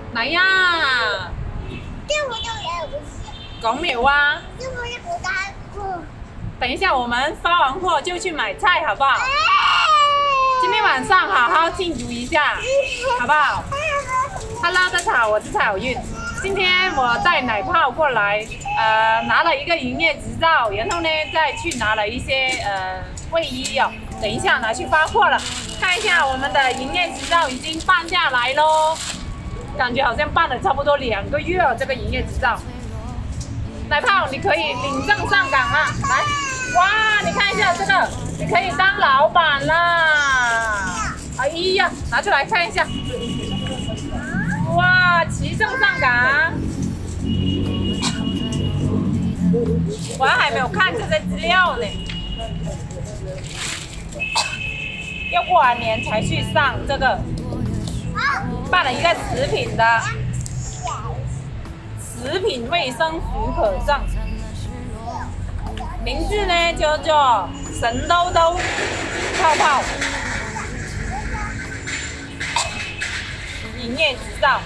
来呀！讲没有啊？等一下我们发完货就去买菜，好不好？今天晚上好好庆祝一下，好不好 ？Hello， 大家好，我是蔡小韵。今天我带奶泡过来，拿了一个营业执照，然后呢再去拿了一些卫衣哦，等一下拿去发货了。看一下我们的营业执照已经办下来喽，感觉好像办了差不多2个月了，这个营业执照。奶泡，你可以领证上岗了，来，哇，你看一下这个，你可以当老板啦！哎呀，拿出来看一下，哇，齐证上岗。我还没有看这些资料呢，要过完年才去上这个，办了一个食品的。食品卫生许可证，名字呢叫做神兜兜泡泡，营业执照。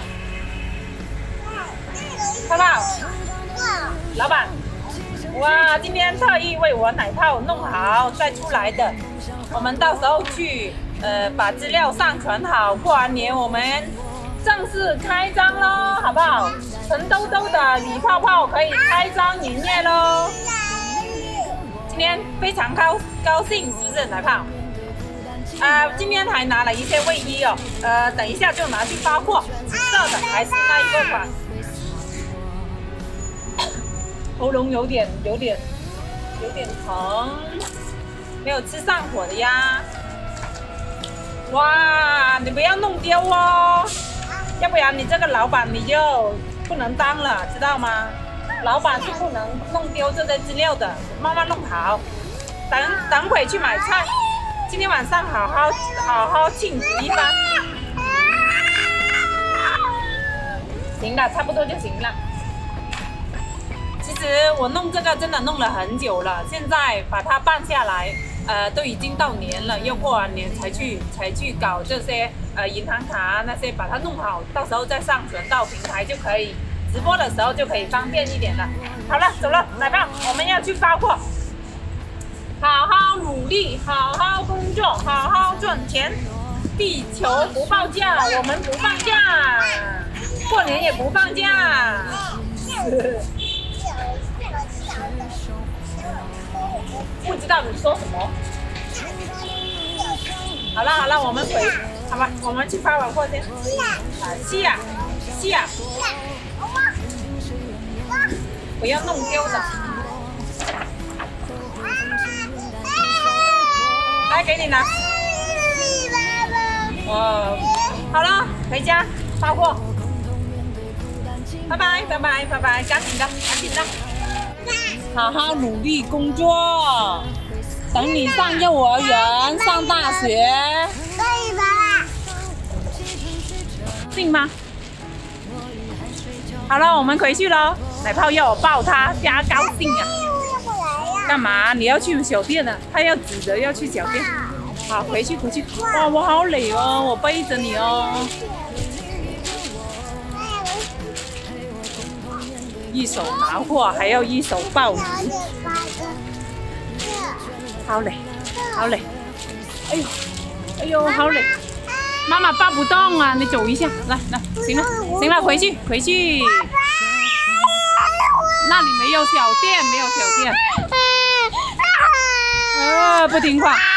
泡泡，老板，哇，今天特意为我奶泡弄好再出来的，我们到时候去把资料上传好，过完年我们正式开张喽，好不好？陈兜兜的李泡泡可以开张营业喽！今天非常高兴，是不是奶泡？今天还拿了一些卫衣哦，等一下就拿去发货，紫色的还是那一个款。喉咙有点疼，没有吃上火的呀。哇，你不要弄丢哦，要不然你这个老板你就不能当了，知道吗？老板是不能弄丢这些资料的，慢慢弄好。等会去买菜，今天晚上好好庆祝一番。行了，差不多就行了。其实我弄这个真的弄了很久了，现在把它办下来，都已经到年了，要过完年才去搞这些银行卡那些，把它弄好，到时候再上传到平台就可以，直播的时候就可以方便一点了。好了，走了，奶泡，我们要去发货，好好努力，好好工作，好好赚钱。地球不报价，我们不放假，过年也不放假。不知道你说什么。好了，我们回，好吧，我们去发完货先。是啊，不要弄丢的。来，给你拿。哦，好了，回家发货。拜拜，赶紧的。好好努力工作，等你上幼儿园、上大学， 可以吧？ 信吗？好了，我们回去喽。奶泡要我抱他，加高兴啊！干嘛？你要去小便了？他要指着要去小便。好，回去。哇，我好累哦，我背着你哦。一手拿货还要一手抱你，好累。哎呦，好累，妈妈抱不动啊，你走一下，来，行了，回去。那里没有小店，不听话。